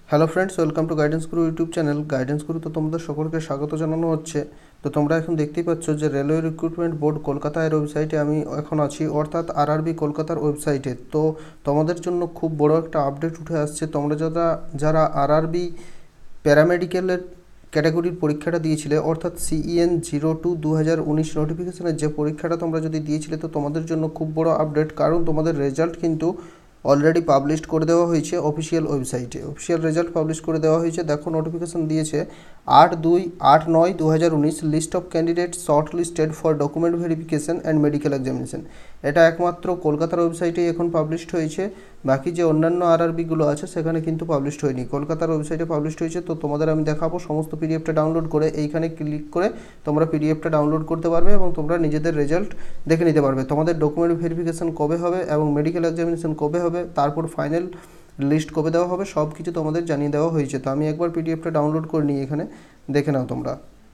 Hello friends, welcome to guidance Guru YouTube channel. Guidance Guru তো তোমাদের সকলকে স্বাগত জানানো হচ্ছে। তো তোমরা এখন দেখতেই পাচ্ছ যে রেলওয়ে রিক্রুটমেন্ট বোর্ড কলকাতা এর ওয়েবসাইটে আমি এখন আছি, অর্থাৎ আরআরবি কলকাতার ওয়েবসাইটে। তো তোমাদের জন্য খুব বড় একটা আপডেট উঠে আসছে। তোমরা যারা আরআরবি প্যারামেডিক্যালের ক্যাটাগরির পরীক্ষাটা দিয়েছিলে, অর্থাৎ CEN 02/2019 নোটিফিকেশনের যে পরীক্ষাটা তোমরা যদি দিয়েছিলে, তো তোমাদের জন্য খুব বড় আপডেট, কারণ তোমাদের রেজাল্ট কিন্তু অলরেডি পাবলিশ করে দেওয়া হয়েছে অফিসিয়াল ওয়েবসাইটে। অফিসিয়াল রেজাল্ট পাবলিশ করে দেওয়া হয়েছে। দেখো, নোটিফিকেশন দিয়েছে 8/9/2019, list of candidate shortlisted for document verification and medical examination. এটা একমাত্র কলকাতার ওয়েবসাইটেই এখন পাবলিশড হয়েছে। বাকি যে অন্যান্য আরআরবিগুলো আছে সেখানে কিন্তু পাবলিশড হয়নি, কলকাতার ওয়েবসাইটে পাবলিশড হয়েছে। তো তোমাদের আমি দেখাবো সমস্ত পিডিএফটা ডাউনলোড করে। এইখানে ক্লিক করে তোমরা পিডিএফটা ডাউনলোড করতে পারবে এবং তোমরা নিজেদের রেজাল্ট দেখে নিতে পারবে। তোমাদের ডকুমেন্ট ভেরিফিকেশন কবে হবে এবং মেডিকেল এক্সামিনেশন কবে হবে, তারপর ফাইনাল লিস্ট কবে দেওয়া হবে, সব কিছু তোমাদের জানিয়ে দেওয়া হয়েছে। তো আমি একবার পিডিএফটা ডাউনলোড করে নিই, এখানে দেখে নাও তোমরা।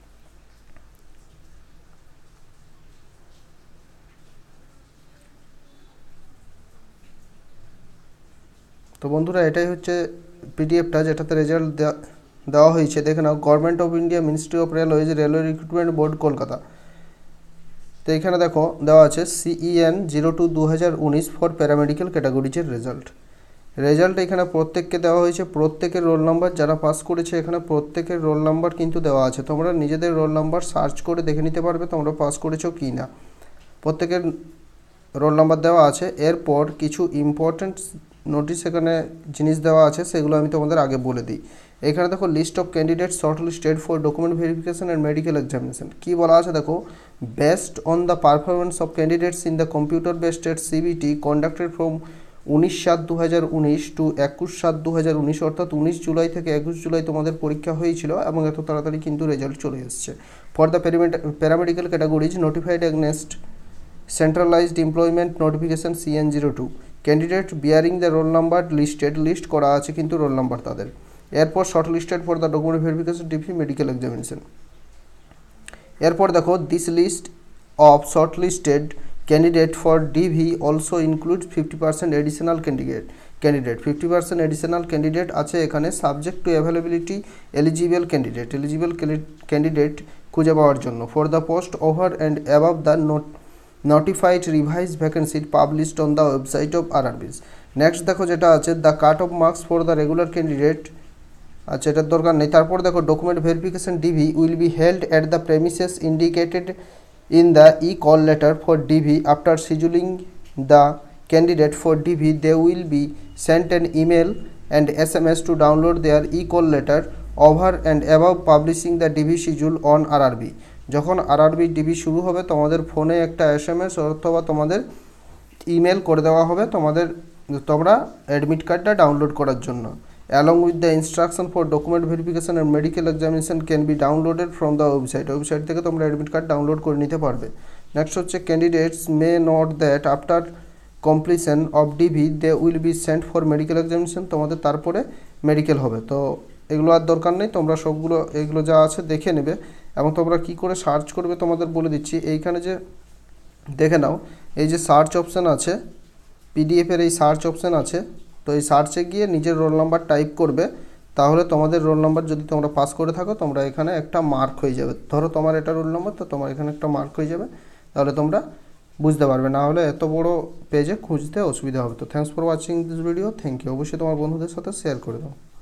তো বন্ধুরা, এটাই হচ্ছে পিডিএফটা যেটাতে রেজাল্ট দেওয়া হয়েছে। দেখে নাও, government of India, ministry of railways, railway recruitment board Kolkata. তো এখানে দেখো দেওয়া আছে CEN 02/2019 ফর প্যারামেডিক্যাল ক্যাটাগরিজের রেজাল্ট এখানে প্রত্যেককে দেওয়া হয়েছে। প্রত্যেকের রোল নাম্বার যারা পাস করেছে, এখানে প্রত্যেকের রোল নাম্বার কিন্তু দেওয়া আছে। তোমরা নিজেদের রোল নাম্বার সার্চ করে দেখে নিতে পারবে তোমরা পাস করেছো কি না। প্রত্যেকের রোল নাম্বার দেওয়া আছে। এরপর কিছু ইম্পর্ট্যান্ট নোটিশ এখানে জিনিস দেওয়া আছে, সেগুলো আমি তোমাদের আগে বলে দিই। এখানে দেখো, list of candidate shortlisted for document verification and medical examination. কী বলা আছে দেখো, based on the performance of candidates in the computer based test CBT conducted from 19/7/2019 to 21/7/2019, অর্থাৎ 19 জুলাই থেকে 21 জুলাই তোমাদের পরীক্ষা হয়েছিল এবং এত তাড়াতাড়ি কিন্তু রেজাল্ট চলে এসছে। For the paramedical categories notified against centralised employment notification CN 02, candidate bearing the roll number list করা আছে কিন্তু রোল নাম্বার তাদের। এরপর shortlisted for the document verification DP medical examination. এরপর দেখো, this list of shortlisted candidate for DV also includes 50% additional candidate 50% additional candidate আছে এখানে, subject to availability eligible candidate খুঁজে পাওয়ার জন্য for the post over and above the notified revised vacancy published on the website of RRBs. Next দেখো যেটা আছে, the cut off marks for the regular candidate. আচ্ছা, এটার দরকার নেই। তারপর দেখো, document verification DV will be held at the premises indicated in the call letter for DV after scheduling the candidate for DV they will be sent an email and SMS to download their call letter over and above publishing the DV schedule on RRB. যখন RRB DV শুরু হবে, তোমাদের ফোনে একটা SMS অথবা তোমাদের email করে দেওয়া হবে তোমরা অ্যাডমিট কার্ডটা ডাউনলোড করার জন্য। Along with the instruction for document verification and medical examination can be downloaded from the website থেকে তোমরা অ্যাডমিট কার্ড ডাউনলোড করে নিতে পারবে। নেক্সট হচ্ছে, candidates may not that after completion of DV they will be sent for medical examination. তোমাদের তারপরে medical হবে। তো এগুলো আর দরকার নেই, তোমরা সবগুলো এগুলো যা আছে দেখে নেবে। এবং তোমরা কি করে সার্চ করবে তোমাদের বলে দিচ্ছি। এইখানে যে দেখে নাও, এই যে সার্চ অপশান আছে, পিডিএফের এই সার্চ অপশান আছে। তো এই সার্চে গিয়ে নিজের রোল নাম্বার টাইপ করবে, তাহলে তোমাদের রোল নাম্বার যদি তোমরা পাস করে থাকো, তোমরা এখানে একটা মার্ক হয়ে যাবে। ধরো তোমার এটা রোল নাম্বার, তো তোমার এখানে একটা মার্ক হয়ে যাবে, তাহলে তোমরা বুঝতে পারবে। না হলে এত বড় পেজে খুঁজতে অসুবিধা হবে। তো thanks for watching this video. Thank you. অবশ্যই তোমার বন্ধুদের সাথে শেয়ার করে দাও।